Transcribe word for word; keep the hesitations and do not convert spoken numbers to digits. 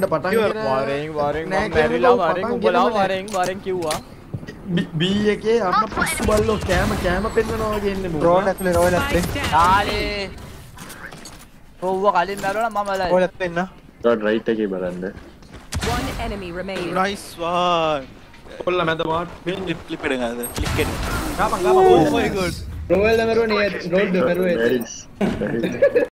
ගන්න පටන් ගෙන වරෙන් වරෙන් මම මැරිලා වරෙන් උඹලා වරෙන් වරෙන් කිව්වා B එකේ අම්ම පිස්සු බල්ලෝ කෑම කෑම පෙන්නනවා වගේ ඉන්නේ මොකද රෝල් ඇතුලේ රෝල් ඇතුලේ තාලේ රෝව කලින් මැරුණා මම ලයි රෝල් ඇතුලේ ඉන්න ගොඩ රයිට් එකේ බලන්න One enemy remaining. Nice one. කොල්ල මැද මාත් Flip flip எடுங்க அது flick it. ගාපන් ගාපන් Oh my god. Royal the Maroon, Roll the Maroon.